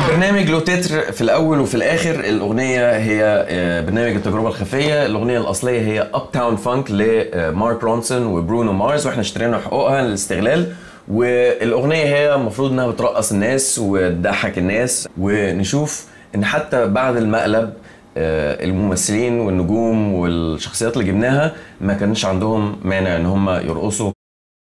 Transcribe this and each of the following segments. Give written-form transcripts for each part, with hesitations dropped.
البرنامج له تتر في الاول وفي الاخر. الاغنيه هي برنامج التجربه الخفيه. الاغنيه الاصليه هي اب تاون فانك لمارك رونسون وبرونو مارس، واحنا اشترينا حقوقها للاستغلال. والاغنيه هي المفروض انها بترقص الناس وتضحك الناس، ونشوف ان حتى بعد المقلب الممثلين والنجوم والشخصيات اللي جبناها ما كانش عندهم مانع ان هم يرقصوا.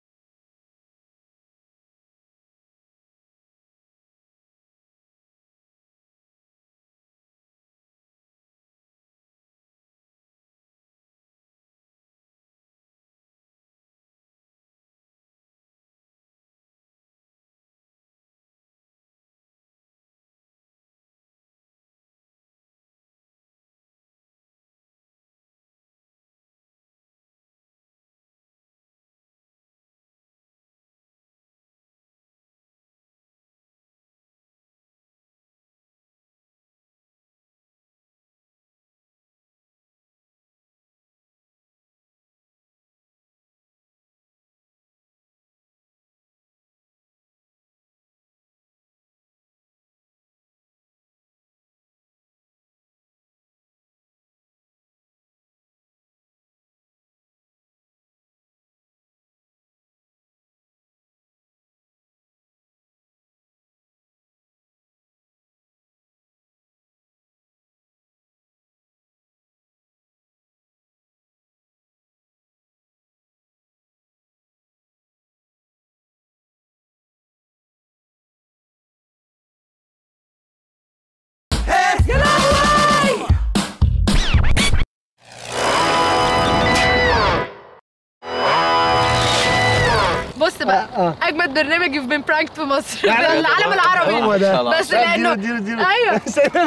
بص بقى اجمد برنامج يوف بين براnked في مصر في العالم العربي. هو ده بس لانه ايوه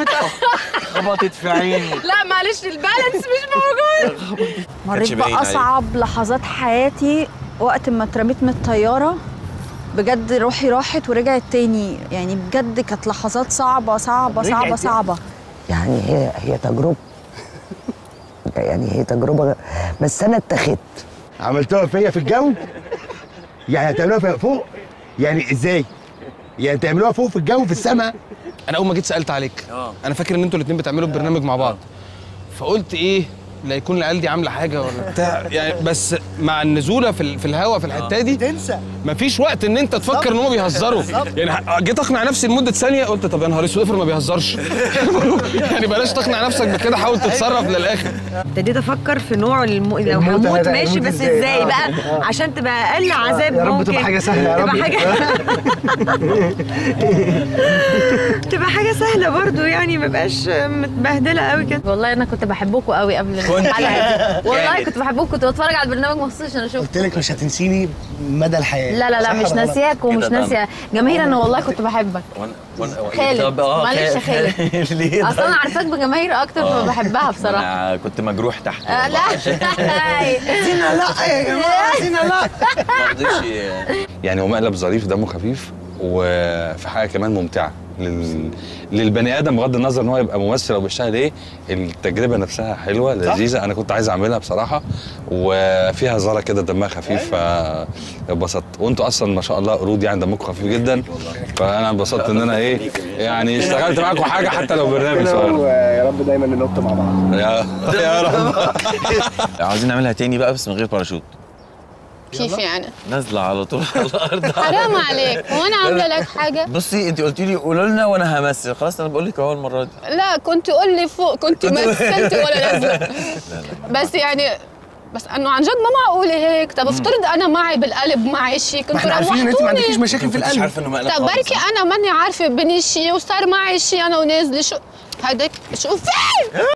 خبطت في عيني. لا معلش البالانس مش موجود. مريت بأصعب لحظات حياتي وقت ما اترميت من الطيارة. بجد روحي راحت ورجعت تاني، يعني بجد كانت لحظات صعبة صعبة صعبة صعبة. يعني هي تجربة، يعني هي تجربة، بس أنا اتخذت. عملتوها فيا في الجو؟ يعني هتعملوها فوق؟ يعني ازاي؟ يعني تعملوها فوق في الجو في السماء؟ انا اول ما جيت سالت عليك انا فاكر ان انتوا الاثنين بتعملوا البرنامج مع بعض، فقلت ايه لا يكون العيال دي عامله حاجه ولا بتاع يعني. بس مع النزوله في الهوا في الحته دي تنسى، مفيش وقت ان انت تفكر ان هم بيهزروا. يعني جيت اقنع نفسي لمده ثانيه قلت طب يا نهار اسود افرض ما بيهزرش. يعني بلاش تقنع نفسك بكده، حاول تتصرف للاخر. ابتديت افكر في نوع لو هموت ماشي، بس ازاي بقى عشان تبقى اقل عذاب يا رب ممكن. تبقى حاجه سهله يا رب. تبقى حاجه سهله برضو، يعني ما بقاش متبهدله قوي كده. والله انا كنت بحبكم قوي قبل الحلقه دي، والله كنت بحبكم، كنت بتفرج على البرنامج مخصوص عشان اشوف. قلت لك مش هتنسيني مدى الحياه. لا لا لا مش ناسياك ومش ناسيه جماهير، انا والله كنت بحبك. خالد معلش يا خالد، ليه؟ اصلا انا عارفاك بجماهير اكتر فبحبها بصراحه. انا كنت مجروح تحت. لا زينة لا يا جماعه، زينة لا. ما رضيتش. يعني هو مقلب ظريف دمه خفيف، وفي حاجه كمان ممتعه للبني ادم بغض النظر ان هو يبقى ممثل او بيشتغل ايه. التجربه نفسها حلوه لذيذه، انا كنت عايز اعملها بصراحه، وفيها هزاره كده دمها خفيف فاتبسطت. وانتوا اصلا ما شاء الله قرود يعني دمكم خفيف جدا، فانا انبسطت ان انا ايه يعني اشتغلت معاكم حاجه حتى لو برنامج صغير. يا رب دايما ننط مع بعض يا رب. عاوزين نعملها تاني بقى بس من غير باراشوت. كيف يعني؟ نازله على طول على الارض. حرام عليك، هو انا عامله لك حاجه؟ بصي انت قلتي لي قولوا لنا وانا همثل، خلاص انا بقول لك اهو المره دي. لا كنت قول لي فوق، كنت مثلت ولا نازله. بس يعني بس انه عن جد ما معقوله هيك. طب افترض انا معي بالقلب معي شيء، كنتوا روحتوني. عارفين ان انت ما عندكيش مشاكل في القلب. عارفه انه مقلب. طب بركي انا ماني عارفه بني شيء وصار معي شيء انا ونازله. شو هيداك شو في